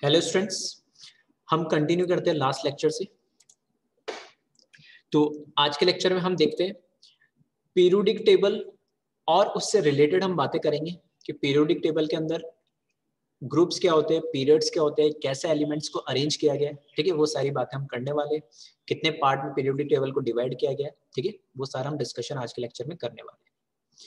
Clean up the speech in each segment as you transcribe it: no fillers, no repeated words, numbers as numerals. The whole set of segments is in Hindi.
हेलो स्टूडेंट्स, हम कंटिन्यू करते हैं लास्ट लेक्चर से। तो आज के लेक्चर में हम देखते हैं पीरियोडिक टेबल और उससे रिलेटेड हम बातें करेंगे कि पीरियोडिक टेबल के अंदर ग्रुप्स क्या होते हैं, पीरियड्स क्या होते हैं, कैसे एलिमेंट्स को अरेंज किया गया है। ठीक है, वो सारी बातें हम करने वाले हैं। कितने पार्ट में पीरियोडिक टेबल को डिवाइड किया गया है, ठीक है, वो सारा हम डिस्कशन आज के लेक्चर में करने वाले हैं।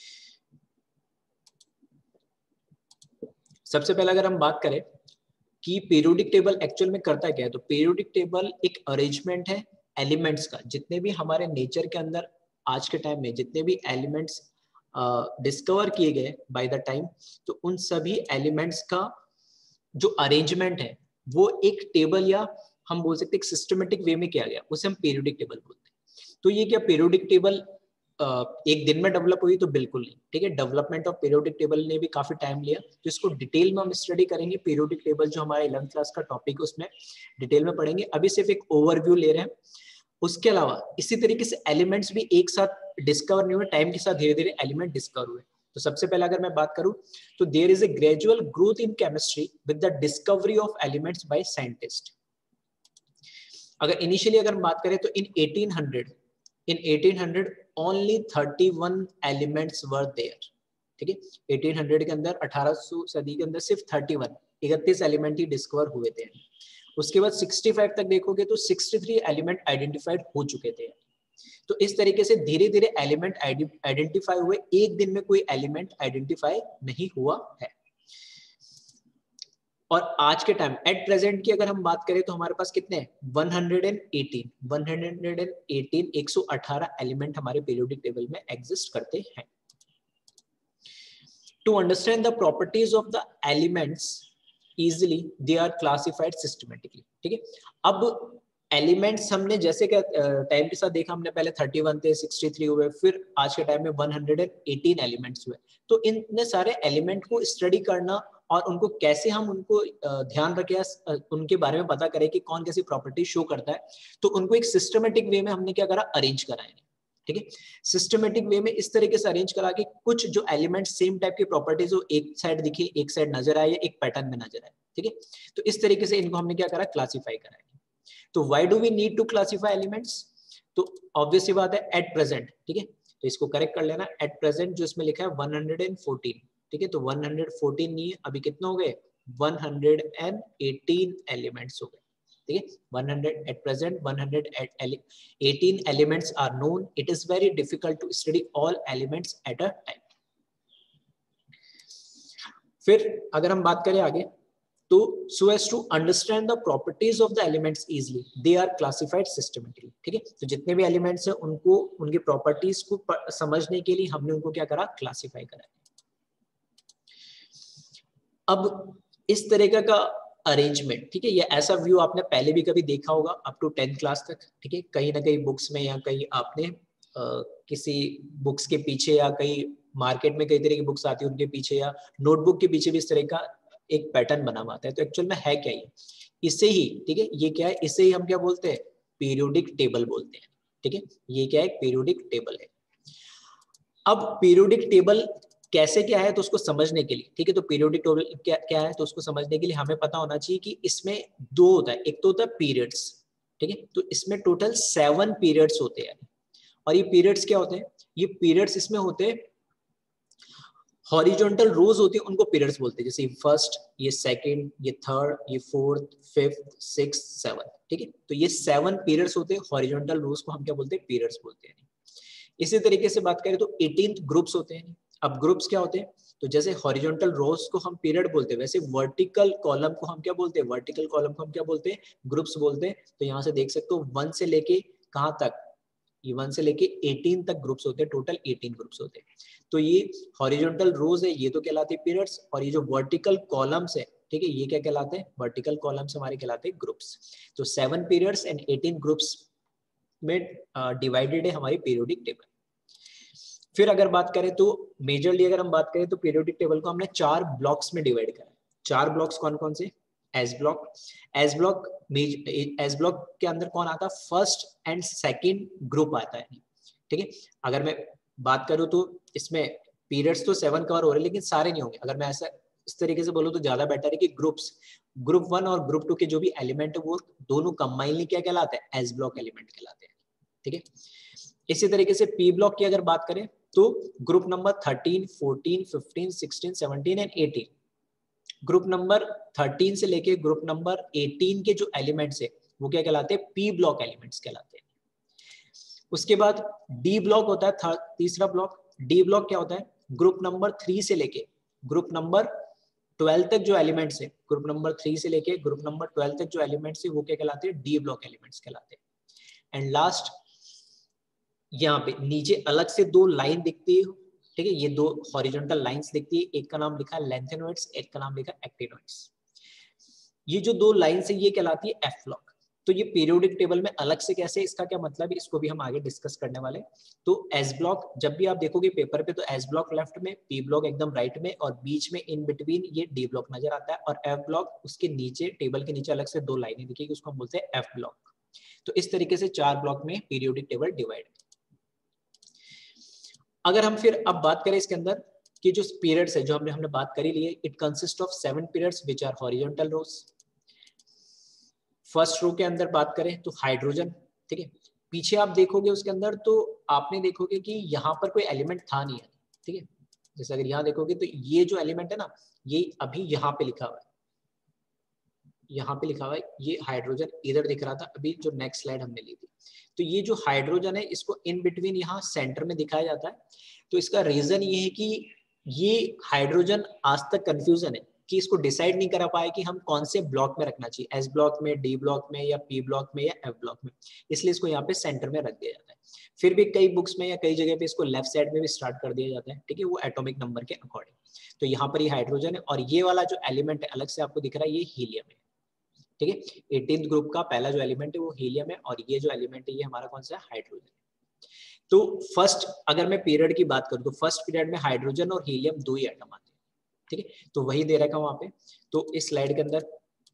सबसे पहले अगर हम बात करें कि पीरियोडिक टेबल एक्चुअल में करता क्या है, तो पीरियोडिक टेबल एक अरेंजमेंट है एलिमेंट्स का। जितने भी हमारे नेचर के अंदर आज के टाइम में जितने भी एलिमेंट्स डिस्कवर किए गए बाय द टाइम, तो उन सभी एलिमेंट्स का जो अरेंजमेंट है वो एक टेबल या हम बोल सकते हैं एक सिस्टमेटिक वे में किया गया, उसे हम पीरियोडिक टेबल बोलते हैं। तो ये क्या पीरियोडिक टेबल एक दिन में डेवलप हुई? तो बिल्कुल नहीं। ठीक है, डेवलपमेंट ऑफ पीरियोडिक टेबल ने भी काफी टाइम लिया, तो इसको डिटेल में हम स्टडी करेंगे। पीरियोडिक टेबल जो हमारा 11th क्लास का टॉपिक है उसमें डिटेल में पढ़ेंगे। अभी सिर्फ एक ओवरव्यू ले रहे हैं। उसके अलावा इसी तरीके से एलिमेंट्स भी एक साथ डिस्कवर नहीं हुए, टाइम के साथ धीरे धीरे एलिमेंट डिस्कवर हुए। तो सबसे पहले अगर मैं बात करूं तो there is a gradual growth in chemistry with the discovery of elements by scientist. अगर इनिशियली अगर हम बात करें तो इन 1800 only 31 elements were there। ठीक है, 1800 के अंदर 1800 सदी के अंदर सिर्फ 31 एलिमेंट ही डिस्कवर हुए थे। उसके बाद 65 तक देखोगे तो 63 एलिमेंट आइडेंटिफाइड हो चुके थे। तो इस तरीके से धीरे धीरे एलिमेंट आइडेंटिफाई हुए, एक दिन में कोई एलिमेंट आइडेंटिफाई नहीं हुआ है। और आज के टाइम एट प्रेजेंट की अगर हम बात करें तो हमारे पास कितने हैं? 118 एलिमेंट हमारे पीरियोडिक टेबल में एग्जिस्ट करते हैं। To understand the properties of the elements easily they are classified systematically. ठीक है, अब एलिमेंट्स हमने जैसे कि टाइम के साथ देखा, हमने पहले 31 थे, 63 हुए, फिर आज के टाइम में 118 एलिमेंट्स हुए। तो इतने सारे एलिमेंट को स्टडी करना और उनको कैसे हम उनको ध्यान रखें, उनके बारे में पता करें कि कौन कैसी प्रॉपर्टी शो करता है, तो उनको एक सिस्टमेटिक वे में हमने क्या करा, अरेंज करा है। ठीक है, सिस्टमेटिक वे में इस तरीके से अरेंज करा कि कुछ जो एलिमेंट सेम टाइप की प्रॉपर्टीज हो, एक साइड दिखे, एक साइड नजर आए, एक पैटर्न में नजर आए। ठीक है, तो इस तरीके से इनको हमने क्या करा, क्लासीफाई करा है। तो why do we need to classify elements? तो ऑब्वियस बात है एट प्रेजेंट। ठीक है, तो इसको करेक्ट कर लेना। एट प्रेजेंट जो इसमें लिखा है 114। ठीक है, तो 114 नहीं है, अभी कितने हो गए? 118 एलिमेंट्स हो गए। ठीक है, 100 at present 118 elements are known. It is very difficult to study all elements at a time. फिर अगर हम बात करें आगे तो so as to understand the properties of the elements easily they are classified systematically। ठीक है, तो जितने भी एलिमेंट्स हैं उनको उनकी प्रॉपर्टीज को समझने के लिए हमने उनको क्या करा, क्लासिफाई करा। अब इस तरीके का अरेंजमेंट, ठीक है, ये ऐसा व्यू आपने पहले भी कभी देखा होगा अप टू 10th क्लास तक। ठीक है, कहीं ना कहीं बुक्स में या कहीं आपने किसी बुक्स के पीछे या कहीं मार्केट में कई तरह की बुक्स आती है उनके पीछे या नोटबुक के पीछे भी इस तरह का एक पैटर्न बना हुआ आता है। तो एक्चुअल में है क्या ये? इसे ही, ठीक है, ये क्या है, इसे ही हम क्या बोलते हैं, पीरियोडिक टेबल बोलते हैं। ठीक है, ये क्या है, पीरियोडिक टेबल है। अब पीरियोडिक टेबल कैसे क्या है तो उसको समझने के लिए, ठीक है, तो पीरियोडिक टेबल क्या है तो उसको समझने के लिए हमें पता होना चाहिए कि इसमें दो होता है। एक तो होता है पीरियड्स। ठीक है, तो इसमें टोटल 7 पीरियड्स होते हैं। और ये पीरियड्स क्या होते हैं? ये पीरियड्स इसमें होते हैं हॉरिजॉन्टल रोज होती है, उनको पीरियड्स बोलते हैं। जैसे फर्स्ट, ये सेकंड, ये थर्ड, ये फोर्थ, फिफ्थ, सिक्स्थ, सेवन। ठीक है, तो ये 7 पीरियड्स होते हैं। हॉरिजॉन्टल रोज को हम क्या बोलते हैं, पीरियड्स बोलते हैं। इसी तरीके से बात करें तो 18 ग्रुप्स होते हैं। अब ग्रुप्स क्या होते हैं? तो जैसे हॉरिजॉन्टल रोज को हम पीरियड बोलते हैं, वैसे वर्टिकल कॉलम को हम क्या बोलते हैं, वर्टिकल कॉलम को हम क्या बोलते हैं, ग्रुप्स बोलते हैं। तो यहाँ से देख सकते हो 1 से लेके कहाँ तक, ये 1 से लेके 18 तक ग्रुप्स होते हैं। टोटल 18 ग्रुप्स होते हैं। तो ये हॉरिजॉन्टल रोज है, ये तो कहलाते हैं पीरियड्स। और ये जो वर्टिकल कॉलम्स है, ठीक है, ये क्या कहलाते हैं, वर्टिकल कॉलम्स हमारे कहलाते हैं ग्रुप्स। तो 7 पीरियड्स एंड 18 ग्रुप्स में डिवाइडेड है हमारी पीरियोडिक टेबल। फिर अगर बात करें तो मेजरली अगर हम बात करें तो पीरियोडिक टेबल को हमने 4 ब्लॉक्स में डिवाइड करा है। 4 ब्लॉक्स कौन कौन से? S block. एस ब्लॉक के अंदर कौन आता है? फर्स्ट एंड सेकंड ग्रुप आता है। ठीक है, अगर मैं बात करूं तो इसमें पीरियड्स तो 7 कवर हो रहे हैं, लेकिन सारे नहीं होंगे। अगर मैं ऐसा इस तरीके से बोलो तो ज्यादा बेटर है कि ग्रुप 1 और ग्रुप 2 के जो भी एलिमेंट है वो दोनों कंबाइनली क्या कहलाते हैं, एस ब्लॉक एलिमेंट कहलाते हैं। ठीक है, इसी तरीके से पी ब्लॉक की अगर बात करें तो group number 13, 14, 15, 16, 17 and 18, group number 13 से लेके ग्रुप नंबर 18 के जो एलिमेंट्स है वो क्या कहलाते हैं, पी ब्लॉक एलिमेंट्स कहलाते हैं। उसके बाद डी ब्लॉक होता है तीसरा ब्लॉक। डी ब्लॉक क्या होता है, ग्रुप नंबर 3 से लेके ग्रुप नंबर 12 तक जो एलिमेंट्स है, ग्रुप नंबर 3 से लेके ग्रुप नंबर 12 तक जो एलिमेंट्स है वो क्या कहलाते हैं, डी ब्लॉक एलिमेंट्स कहलाते हैं। एंड लास्ट यहाँ पे नीचे अलग से दो लाइन दिखती है, ठीक है, ये दो हॉरिजॉन्टल लाइंस दिखती है, एक का नाम लिखा है लेंथेनॉइड्स, एक का नाम लिखा है एक्टिनॉइड्स। ये जो दो लाइंस है ये कहलाती है एफ ब्लॉक। तो ये पीरियोडिक टेबल में अलग से कैसे, इसका क्या मतलब है, इसको भी हम आगे डिस्कस करने वाले। तो एस ब्लॉक जब भी आप देखोगे पेपर पे तो एस ब्लॉक लेफ्ट में, पी ब्लॉक एकदम राइट में, और बीच में इन बिटवीन ये डी ब्लॉक नजर आता है, और एफ ब्लॉक उसके नीचे टेबल के नीचे अलग से दो लाइनें दिखेगी, उसको हम बोलते हैं एफ ब्लॉक। तो इस तरीके से 4 ब्लॉक में पीरियोडिक टेबल डिवाइड। अगर हम फिर अब बात करें इसके अंदर कि जो पीरियड्स है जो हमने बात करी ली है, it consist of 7 periods which are horizontal rows. First row के अंदर बात करें तो हाइड्रोजन, ठीक है, पीछे आप देखोगे उसके अंदर तो आपने देखोगे कि यहाँ पर कोई एलिमेंट था नहीं है, ठीक है, जैसे अगर यहाँ देखोगे तो ये जो एलिमेंट है ना ये अभी यहाँ पे लिखा हुआ है, यहाँ पे लिखा हुआ है, ये हाइड्रोजन इधर दिख रहा था अभी जो नेक्स्ट स्लाइड हमने ली थी। तो ये जो हाइड्रोजन है इसको इन बिटवीन यहाँ सेंटर में दिखाया जाता है। तो इसका रीजन ये है कि ये हाइड्रोजन आज तक कंफ्यूजन है कि इसको डिसाइड नहीं करा पाए कि हम कौन से ब्लॉक में रखना चाहिए, एस ब्लॉक में, डी ब्लॉक में, या पी ब्लॉक में, या एफ ब्लॉक में, इसलिए इसको यहाँ पे सेंटर में रख दिया जाता है। फिर भी कई बुक्स में या कई जगह पे इसको लेफ्ट साइड में भी स्टार्ट कर दिया जाता है, ठीक है, वो एटॉमिक नंबर के अकॉर्डिंग। तो यहाँ पर ये हाइड्रोजन है, और ये वाला जो एलिमेंट है अलग से आपको दिख रहा है ये हीलियम है, ठीक है। 18th ग्रुप का पहला जो एलिमेंट है वो हीलियम है, और ये जो एलिमेंट है ये हमारा कौन सा है, हाइड्रोजन। तो फर्स्ट अगर मैं पीरियड की बात करूं तो फर्स्ट पीरियड में हाइड्रोजन और हीलियम दो ही एटम आते हैं, ठीक है, तो वही दे रखा है वहां पे। तो इस स्लाइड के अंदर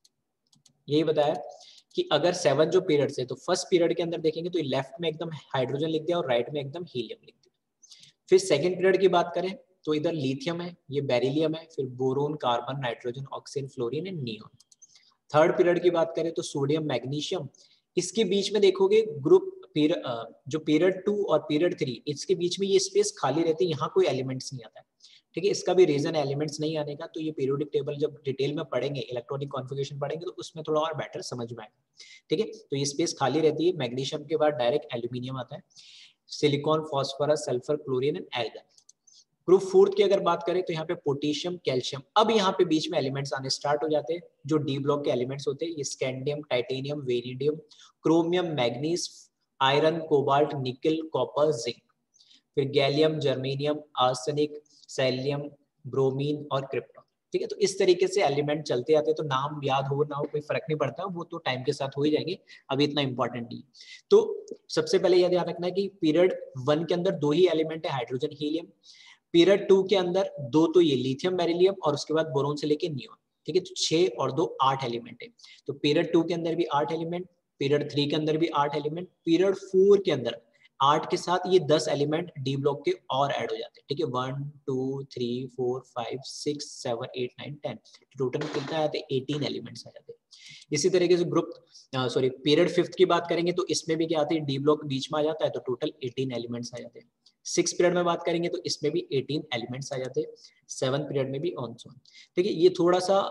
यही बताया कि अगर 7 जो पीरियड्स है तो फर्स्ट पीरियड के अंदर देखेंगे तो लेफ्ट में एकदम हाइड्रोजन लिख दिया और राइट में एकदम हीलियम लिख दिया। फिर सेकेंड पीरियड की बात करें तो इधर लिथियम है, ये बेरिलियम है, फिर boron, carbon, nitrogen, oxygen, fluorine and neon. Third period की बात करें तो सोडियम, मैग्नीशियम, इसके बीच में देखोगे ग्रुप जो पीरियड 2 और पीरियड 3 इसके बीच में ये स्पेस खाली रहती है, यहाँ कोई एलिमेंट्स नहीं आता है, ठीक है। इसका भी रीजन एलिमेंट्स नहीं आने का, तो ये पीरियोडिक टेबल जब डिटेल में पढ़ेंगे, इलेक्ट्रॉनिक कॉन्फ़िगरेशन पढ़ेंगे तो उसमें थोड़ा और बेटर समझ में आएगा, ठीक है। तो ये स्पेस खाली रहती है, मैग्नीशियम के बाद डायरेक्ट एल्यूमिनियम आता है, silicon, phosphorus, sulphur, chlorine and argon. Group 4 की अगर बात करें तो यहाँ पे पोटेशियम, कैल्शियम, अब यहाँ पे बीच में एलिमेंट्स आने स्टार्ट हो जाते हैं जो डी ब्लॉक के एलिमेंट्स होते हैं, ये scandium, titanium, vanadium, chromium, manganese, iron, cobalt, nickel, copper, zinc. फिर gallium, germanium, arsenic, selenium, bromine और क्रिप्टॉन, ठीक है। तो इस तरीके से एलिमेंट चलते आते हैं, तो नाम याद हो ना हो कोई फर्क नहीं पड़ता, वो तो टाइम के साथ हो ही जाएंगे, अभी इतना इंपॉर्टेंट नहीं। तो सबसे पहले यह ध्यान रखना है कि पीरियड 1 के अंदर दो ही एलिमेंट है, हाइड्रोजन, हीलियम। पीरियड 2 के अंदर दो तो ये लिथियम, बेरिलियम, और उसके बाद बोरोन से लेके नियोन, ठीक है। तो 6 और 2 8 एलिमेंट है। तो पीरियड 2 के अंदर भी 8 एलिमेंट, पीरियड 3 के अंदर भी 8 एलिमेंट, पीरियड 4 के अंदर 8 के साथ ये 10 एलिमेंट डी ब्लॉक के और ऐड हो जाते हैं, ठीक है। 1 2 3 4 5 6 7 8 9 10, टोटल कितना आते हैं, 18 एलिमेंट्स आ जाते हैं। इसी तरीके से पीरियड 5 की बात करेंगे तो इसमें भी क्या आती है, डी ब्लॉक बीच में आ जाता है, तो टोटल 18 एलिमेंट्स आ जाते हैं। 6 पीरियड में बात करेंगे तो इसमें भी 18 एलिमेंट्स आ जाते हैं, 7 पीरियड में भी ऑन सो, ठीक है। ये थोड़ा सा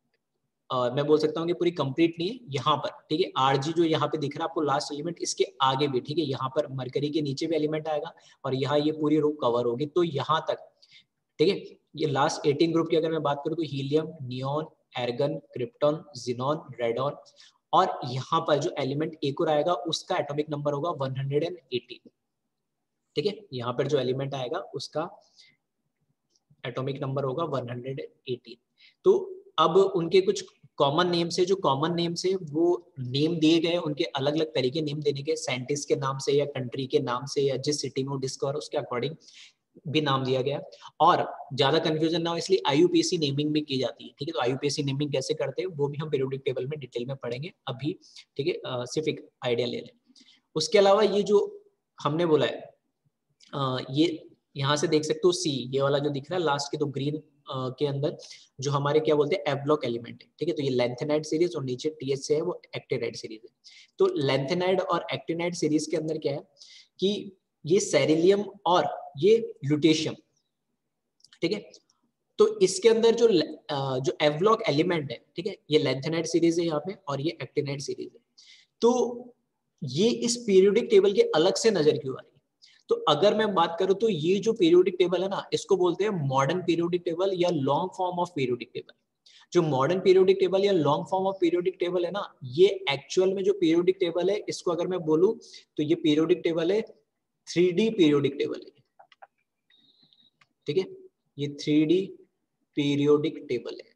मैं बोल सकता हूँ कि पूरी कंप्लीट नहीं है यहाँ पर, ठीक है। आरजी जो यहाँ पे दिख रहा है आपको लास्ट एलिमेंट, इसके आगे भी, ठीक है, यहाँ पर मरकरी के नीचे भी एलिमेंट आएगा, और यहाँ ये पूरी रो कवर होगी, तो यहाँ तक, ठीक है। ये लास्ट 18 ग्रुप की अगर मैं बात करूँ तो helium, neon, argon, krypton, xenon, radon, और यहाँ पर जो एलिमेंट एक और आएगा उसका एटॉमिक नंबर होगा 118, ठीक है। यहाँ पर जो एलिमेंट आएगा उसका एटॉमिक नंबर होगा 118। तो अब उनके कुछ कॉमन नेम्स है, जो कॉमन नेम्स है वो नेम दिए गए, उनके अलग अलग तरीके नेम देने के, साइंटिस्ट के नाम से या कंट्री के नाम से या जिस सिटी में वो डिस्कवर उसके अकॉर्डिंग भी नाम दिया गया। और ज्यादा कंफ्यूजन ना हो इसलिए आईयूपीएसी नेमिंग भी की जाती है, ठीक है। तो आईयूपीएसी नेमिंग कैसे करते हैं वो भी हम पीरियोडिक टेबल में डिटेल में पढ़ेंगे अभी, ठीक है, सिर्फ एक आइडिया ले लें। उसके अलावा ये जो हमने बोला है ये यहाँ से देख सकते हो सी, ये वाला जो दिख रहा है लास्ट के दो ग्रीन के अंदर जो हमारे क्या बोलते हैं एफ ब्लॉक एलिमेंट है, ठीक है। तो ये लेंथेनाइड सीरीज और नीचे TH से है वो एक्टिनाइड सीरीज है। तो लेंथेनाइड और एक्टिनाइड सीरीज के अंदर क्या है कि ये सेरिलियम और ये लुटेशियम, ठीक है। तो इसके अंदर जो एफ ब्लॉक एलिमेंट है, ठीक है, ये लेंथेनाइड सीरीज है यहाँ पे और ये एक्टिनाइड सीरीज है। तो ये इस पीरियोडिक टेबल के अलग से नजर क्यों आ रही है? तो अगर मैं बात करूं तो ये जो पीरियोडिक टेबल है ना, इसको बोलते हैं मॉडर्न पीरियोडिक टेबल या long form of periodic table. जो मॉडर्न पीरियोडिक टेबल या long form of periodic table है ना, ये एक्चुअल में जो पीरियोडिक टेबल है, इसको अगर मैं बोलूं तो ये पीरियोडिक टेबल है 3D पीरियोडिक टेबल है, ठीक है। ये 3D पीरियोडिक टेबल है।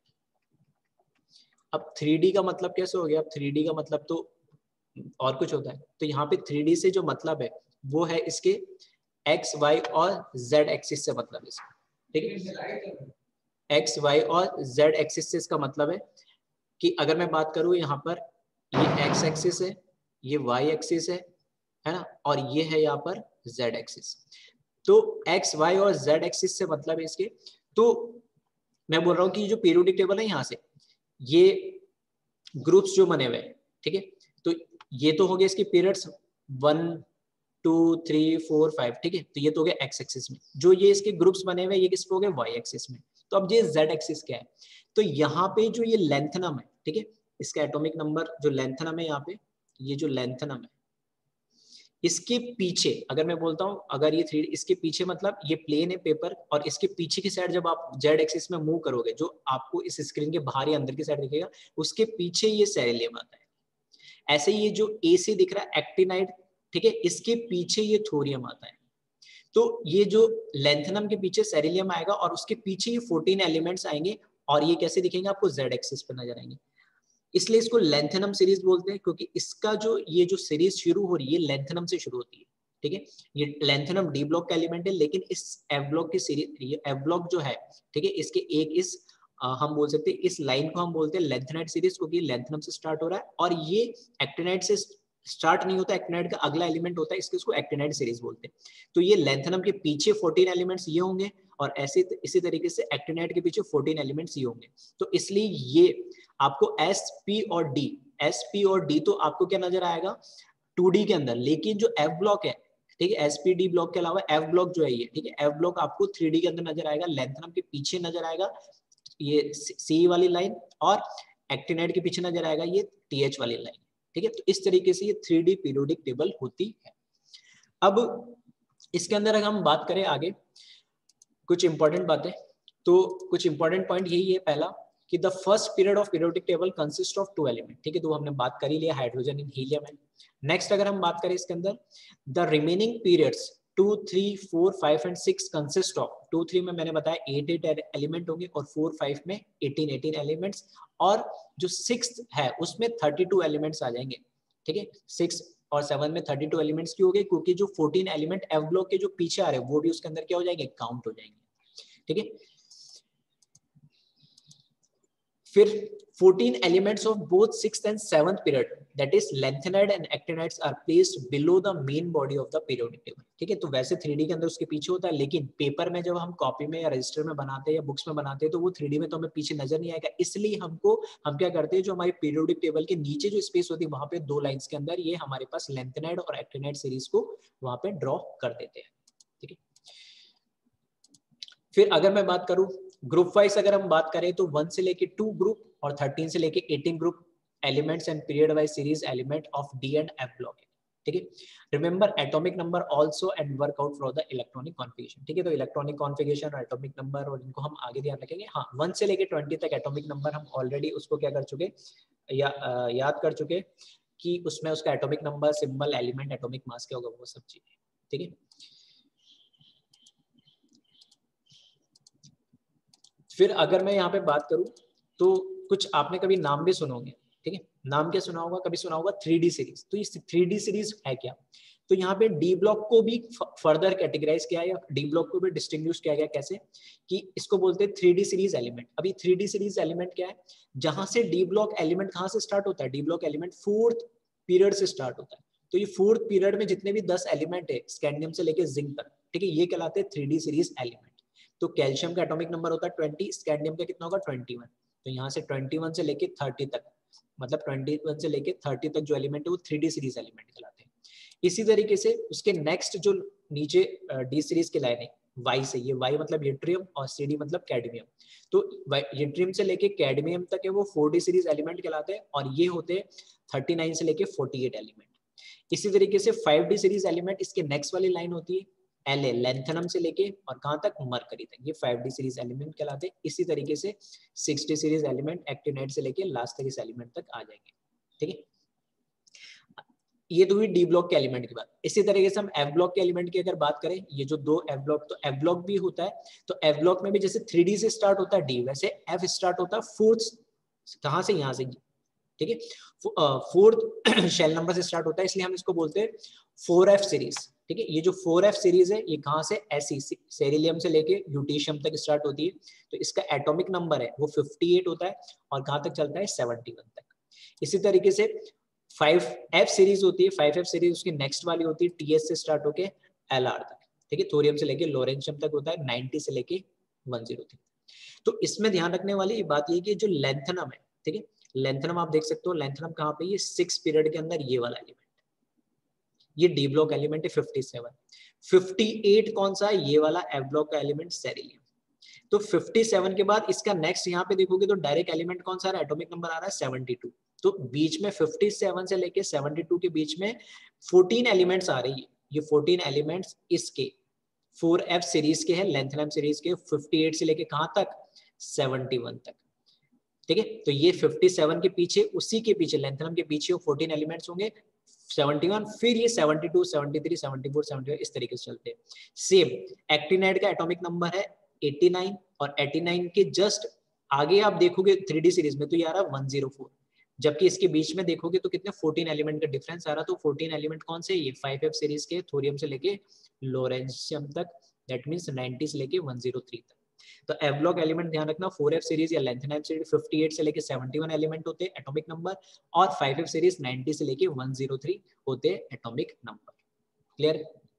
अब 3D का मतलब कैसे हो गया? अब 3D का मतलब तो और कुछ होता है। तो यहाँ पे 3D से जो मतलब है वो है इसके एक्स वाई और जेड एक्सिस से मतलब है इसका, ठीक है। एक्स वाई और जेड एक्सिस से इसका मतलब है कि अगर मैं बात करूं यहाँ पर ये एक्स एक्सिस है, ये वाई एक्सिस है ना, और ये है यहाँ पर जेड एक्सिस। तो एक्स वाई और जेड एक्सिस से मतलब है इसके। तो मैं बोल रहा हूँ कि जो पीरियोडिक टेबल है यहाँ से ये ग्रुप्स जो बने हुए हैं, ठीक है। तो ये तो हो गया इसके पीरियड्स 1 2 3 4 5, ठीक है। तो ये तो हो गया एक्स एक्सिस में। जो ये इसके ग्रुप्स बने हुए ये किस पे हो गए? वाई एक्सिस में। तो अब ये जेड एक्सिस क्या है? तो यहाँ पे जो ये लेंथनम है, ठीक है, इसका एटॉमिक नंबर जो लेंथनम है यहाँ पे, ये जो लेंथनम है इसके पीछे अगर मैं बोलता हूँ, अगर ये 3 इसके पीछे मतलब ये प्लेन है पेपर, और इसके पीछे की साइड जब आप जेड एक्सिस में मूव करोगे, जो आपको इस स्क्रीन के बाहर या अंदर की साइड दिखेगा, उसके पीछे ये सेरिलियम आता है। ऐसे ये जो ए से दिख रहा है एक्टिनाइड, ठीक है, इसके पीछे ये थोरियम आता है। तो ये जो लेंथनम के पीछे सेरिलियम आएगा और उसके पीछे ये 14 एलिमेंट्स आएंगे, और ये कैसे दिखेंगे आपको? जेड एक्सिस पे नजर आएंगे। इसलिए इसको लेंथनम सीरीज बोलते हैं, क्योंकि इसका जो ये जो सीरीज शुरू हो रही है लेंथनम से शुरू होती है, ठीक है। ये लेंथनम डी ब्लॉक का एलिमेंट है, लेकिन इस एफ ब्लॉक की सीरीज, ये एफ ब्लॉक जो है, ठीक है, इसके एक इस हम बोल सकते हैं इस लाइन को हम बोलते हैं लेंथेनाइड सीरीज, क्योंकि लेंथनम से स्टार्ट हो रहा है, और ये एक्टिनाइड से स्टार्ट नहीं होता, एक्टिनाइड का अगला एलिमेंट होता है, इसको एक्टिनाइड सीरीज बोलते हैं। तो ये लेंथनम के पीछे 14 एलिमेंट्स ये होंगे, और ऐसे इसी तरीके से एक्टिनाइड के पीछे 14 एलिमेंट्स ये होंगे। तो इसलिए ये आपको एस पी और डी तो आपको क्या नजर आएगा? 2D के अंदर। लेकिन जो एफ ब्लॉक है, ठीक है, एसपीडी ब्लॉक के अलावा एफ ब्लॉक जो है ये, ठीक है, एफ ब्लॉक आपको 3D के अंदर नजर आएगा, लेंथनम के पीछे नजर आएगा ये सी वाली लाइन, और एक्टिनाइड के पीछे नजर आएगा ये टीएच वाली लाइन, ठीक है। तो इस तरीके से ये 3D पीरियोडिक टेबल होती है। अब इसके अंदर अगर हम बात करें आगे कुछ इंपॉर्टेंट बातें, तो कुछ इंपॉर्टेंट पॉइंट यही है। पहला कि the first period of periodic table consist of 2 element, ठीक है, तो हमने बात कर ही लिया, हाइड्रोजन एंड हीलियम है। नेक्स्ट अगर हम बात करें इसके अंदर the remaining periods 2 3 4 5 and 6 consist of 2 3 में मैंने बताया 8 एलिमेंट होंगे, और 4 5 में 18 एलिमेंट्स, और जो 6th है उसमें 32 एलिमेंट्स आ जाएंगे, ठीक है। 6 और 7 में 32 एलिमेंट्स क्यों हो गए? क्योंकि जो 14 एलिमेंट एफ ब्लॉक के जो पीछे आ रहे हैं वो भी उसके अंदर क्या हो जाएंगे? काउंट हो जाएंगे, ठीक है। फिर 14 elements of both 6th and 7th period, that is lengthenide and actinides, are placed below the main body of the periodic table, ठीक है। तो वैसे 3D के अंदर उसके पीछे होता है, लेकिन पेपर में जब हम कॉपी में या रजिस्टर में बनाते हैं या बुक्स में बनाते हैं तो वो 3D में तो हमें पीछे नजर नहीं आएगा। इसलिए हम क्या करते हैं, जो हमारी पीरियोडिक टेबल के नीचे जो स्पेस होती है वहां पे 2 लाइंस के अंदर ये हमारे पास लेंथेनाइड और एक्टिनाइड सीरीज को वहां पे ड्रॉ कर देते हैं, ठीक है। फिर अगर मैं बात करूं ग्रुप वाइज, अगर हम बात करें तो 1 से लेके 2 ग्रुप और 13 से लेके 18 group elements and period wise series element of D and F block है, ठीक है। Remember atomic number also and work out for the electronic configuration, ठीक है। तो इलेक्ट्रॉनिक कॉन्फ़िगरेशन और एटॉमिक नंबर और इनको हम आगे ध्यान रखेंगे। हाँ, 1 से लेके 20 तक एटॉमिक नंबर हम ऑलरेडी उसको क्या कर चुके या याद कर चुके कि उसमें उसका atomic number, symbol, element, atomic mass क्या होगा, वो सब चीजें, ठीक है। फिर अगर मैं यहाँ पे बात करूँ तो कुछ आपने कभी नाम भी सुनोगे, ठीक है। नाम क्या सुना होगा? कभी सुना होगा 3D सीरीज। तो ये 3D सीरीज है क्या? तो यहाँ पे डी ब्लॉक को भी फर्दर कैटेगराइज किया या डी ब्लॉक को भी डिस्टिंग्विश किया गया। कैसे? कि इसको बोलते हैं 3D सीरीज एलिमेंट। अभी 3D सीरीज एलिमेंट क्या है? जहां से डी ब्लॉक एलिमेंट कहाँ से स्टार्ट होता है? D block element 4th period से स्टार्ट होता है। तो ये 4th पीरियड में जितने भी 10 एलिमेंट है स्कैंडियम से लेके जिंक तक, ठीक है, ये कहलाते हैं 3D सीरीज एलिमेंट। तो कैल्शियम का एटॉमिक नंबर होता है 20, कैडमियम का कितना होगा 21। तो यहाँ से 21 से लेके 30 तक, मतलब 21 से लेके 30 तक जो एलिमेंट है वो 3D सीरीज एलिमेंट कहलाते हैं। इसी तरीके से उसके नेक्स्ट जो नीचे डी सीरीज के लाइन है वाई से, ये वाई मतलब यट्रियम और CD मतलब कैडमियम। तो यट्रियम से लेके कैडमियम तक है वो 4D सीरीज एलिमेंट कहलाते हैं और ये होते हैं 39 से लेके 48 एलिमेंट। इसी तरीके से 5D सीरीज एलिमेंट इसके नेक्स्ट वाली लाइन होती है LA, लैंथनम से लेके और कहां तक मरकरी तक, ये 5D सीरीज एलिमेंट कहलाते हैं। इसी तरीके से 6D सीरीज एलिमेंट एक्टिनाइड से लेके लास्ट तक इस एलिमेंट तक आ जाएंगे। ठीक है, ये तो हुई डी ब्लॉक के एलिमेंट की बात। इसी तरीके से हम एफ ब्लॉक के एलिमेंट की अगर बात करें, ये जो दो एफ ब्लॉक, तो एफ ब्लॉक भी होता है, तो एफ ब्लॉक में भी जैसे 3D से स्टार्ट होता है डी, वैसे एफ स्टार्ट होता है फोर्थ, कहां से, यहाँ से। ठीक है, फोर्थ शेल नंबर से स्टार्ट होता है, इसलिए हम इसको बोलते हैं 4F सीरीज। ठीक है, ये जो 4F सीरीज है ये कहां से, ऐसी सेरिलियम से लेके ल्यूटीशियम तक स्टार्ट होती है। तो इसका एटॉमिक नंबर है वो 58 होता है और कहां तक चलता है 71 तक। इसी तरीके से 5F सीरीज होती है, 5F सीरीज उसकी नेक्स्ट वाली होती है TS से स्टार्ट होके LR तक। ठीक है, थोरियम से लेके लोरेंशियम तक होता है 90 से लेके 103। तो इसमें ध्यान रखने वाली बात ये कि जो लेंथनम है, ठीक है, लेंथनम आप देख सकते हो, लेंथनम कहाँ पे, ये 6 पीरियड के अंदर ये वाला एलिमेंट, ये डी ब्लॉक एलिमेंट है 57। 58 कौन सा है, ये वाला एफ ब्लॉक का एलिमेंट सेरिलियम। तो 57 के बाद इसका नेक्स्ट यहाँ पे देखोगे तो डायरेक्ट एलिमेंट कौन सा है, एटॉमिक नंबर आ रहा है 72। तो बीच में 57 से लेके 72 के बीच में 14 एलिमेंट्स आ रही है। ये 14 एलिमेंट्स इसके 4F सीरीज के हैं, लेंथनम सीरीज के, 58 से लेके कहां तक 71 तक। ठीक है, तो ये 57 के पीछे, उसी के पीछे लेंथनम के पीछे 14 एलिमेंट्स होंगे 71, फिर ये 72, 73, 74, 75 इस तरीके से चलते हैं। सेम एक्टिनाइड का एटॉमिक नंबर है 89 और 89 के जस्ट आगे आप देखोगे 3D सीरीज में तो ये आ रहा है 104, जबकि इसके बीच में देखोगे तो कितने 14 एलिमेंट का डिफरेंस आ रहा। तो 14 एलिमेंट कौन से, ये 5F सीरीज के, थोरियम से लेके लोरेंशियम तक, दैट मींस 90 से लेके 103 तक। तो एफ ब्लॉक एलिमेंट ध्यान रखना 4F सीरीज या लेंथनम सीरीज 58 से लेके 71 एलिमेंट होते हैं एटॉमिक नंबर, और 5F सीरीज 90 से लेके 103 होते हैं एटॉमिक नंबर। क्लियर?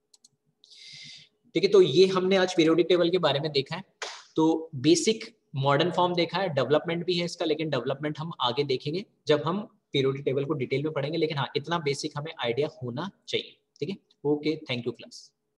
ठीक है, तो ये हमने आज पीरियोडिक टेबल के बारे में देखा है। तो बेसिक मॉडर्न फॉर्म देखा है, डेवलपमेंट भी है इसका, लेकिन डेवलपमेंट हम आगे देखेंगे जब हम पीरियोडिक टेबल को डिटेल में पढ़ेंगे। लेकिन हाँ, इतना बेसिक हमें आइडिया होना चाहिए। ठीक है, ओके, थैंक यू क्लास।